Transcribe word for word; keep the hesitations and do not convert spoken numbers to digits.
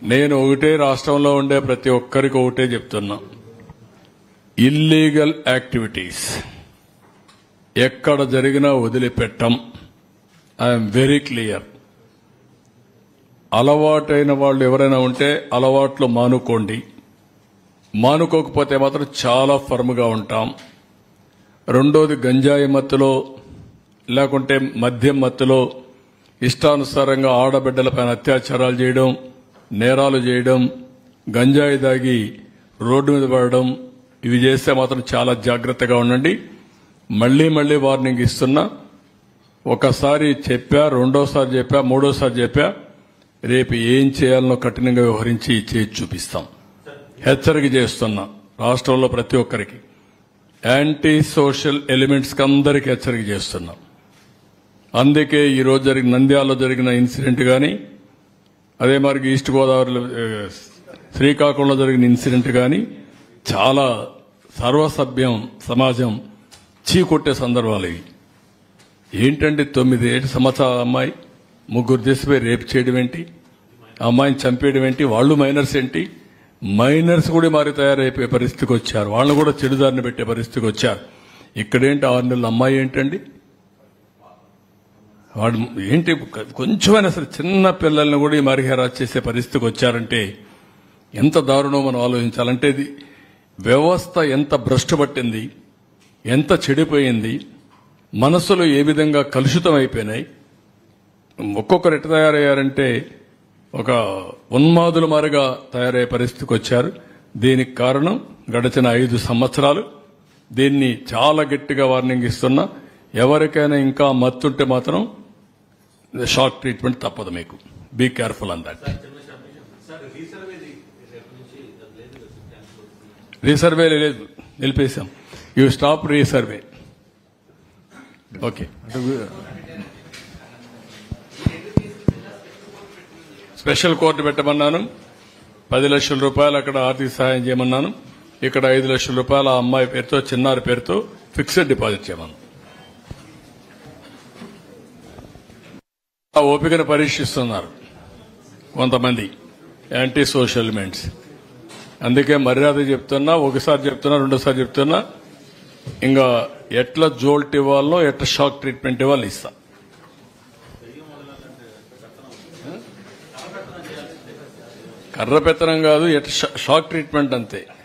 నేను ఒకటే రాష్ట్రంలో ఉండే ప్రతి ఒక్కరికి ఒకటే చెప్తున్నా, ఇల్లీగల్ యాక్టివిటీస్ ఎక్కడ జరిగినా వదిలిపెట్టం. I'm very clear. అలవాటైన వాళ్ళు ఎవరైనా ఉంటే అలవాట్లు మానుకోండి. మానుకోకపోతే మాత్రం చాలా ఫర్మ్గా ఉంటాం. రెండోది, గంజాయి మత్తులో లేకుంటే మద్యం మత్తులో ఇష్టానుసారంగా ఆడబిడ్డలపైన అత్యాచారాలు చేయడం, నేరాలు చేయడం, గంజాయి దాగి రోడ్డు మీద పడడం, ఇవి చేస్తే మాత్రం చాలా జాగ్రత్తగా ఉండండి. మళ్లీ మళ్లీ వార్నింగ్ ఇస్తున్నా. ఒకసారి చెప్పా, రెండోసారి చెప్పా, మూడోసారి చెప్పా, రేపు ఏం చేయాలనో కఠినంగా వ్యవహరించి చేసి చూపిస్తాం. హెచ్చరిక చేస్తున్నా రాష్ట్రంలో ప్రతి ఒక్కరికి, యాంటీ సోషల్ ఎలిమెంట్స్ కి అందరికీ హెచ్చరిక చేస్తున్నాం. అందుకే ఈ రోజు జరిగిన నంద్యాలలో జరిగిన ఇన్సిడెంట్ గాని, అదే మరి ఈస్ట్ గోదావరిలో శ్రీకాకుళంలో జరిగిన ఇన్సిడెంట్ గాని చాలా సర్వసభ్యం సమాజం చీకొట్టే సందర్భాలు ఇవి. ఏంటంటే తొమ్మిది ఏడు సంవత్సరాల అమ్మాయి ముగ్గురు తీసిపోయి రేపు చేయడం ఏంటి, అమ్మాయిని చంపేయడం ఏంటి, వాళ్ళు మైనర్స్ ఏంటి, మైనర్స్ కూడా మారి తయారైపోయే పరిస్థితికి వచ్చారు. వాళ్ళని కూడా చెడుదారిని పెట్టే పరిస్థితికి వచ్చారు. ఇక్కడేంటి ఆరు నెలల అమ్మాయి ఏంటండి, వాడు ఏంటి, కొంచెమైనా సరే చిన్న పిల్లల్ని కూడా ఈ మరిహేరాజ్ చేసే పరిస్థితికి వచ్చారంటే ఎంత దారుణం మనం ఆలోచించాలంటే, ఇది వ్యవస్థ ఎంత భ్రష్టు పట్టింది, ఎంత చెడిపోయింది, మనసులు ఏ విధంగా కలుషితం అయిపోయినాయి. ఒక్కొక్కరు ఎట్లా తయారయ్యారంటే ఒక ఉన్మాదుల మారిగా తయారయ్యే పరిస్థితికి వచ్చారు. దీనికి కారణం గడిచిన ఐదు సంవత్సరాలు. దీన్ని చాలా గట్టిగా వార్నింగ్ ఇస్తున్నా. ఎవరికైనా ఇంకా మత్తుంటే మాత్రం షాక్ ట్రీట్మెంట్ తప్పదు. మీకు be careful on that. Resurvey లేదు, నిలిపేశాం. You stop resurvey. Okay, special court పెట్టమన్నాను. పది లక్షల రూపాయలు అక్కడ ఆర్థిక సహాయం చేయమన్నాను. ఇక్కడ ఐదు లక్షల రూపాయల ఆ అమ్మాయి పేరుతో, చిన్నారి పేరుతో ఫిక్స్డ్ డిపాజిట్ చేయమన్నాను. ఆ ఓపికను పరీక్షిస్తున్నారు కొంతమంది యాంటీ సోషల్ ఎలిమెంట్స్. అందుకే మర్యాద చెప్తున్నా, ఒకసారి చెప్తున్నా, రెండోసారి చెప్తున్నా, ఇంకా ఎట్లా జోల్ట్ ఇవ్వాలో, ఎట్లా షాక్ ట్రీట్మెంట్ ఇవ్వాలో ఇస్తా. కర్ర పెత్తనం కాదు, ఎట్లా షాక్ ట్రీట్మెంట్ అంతే.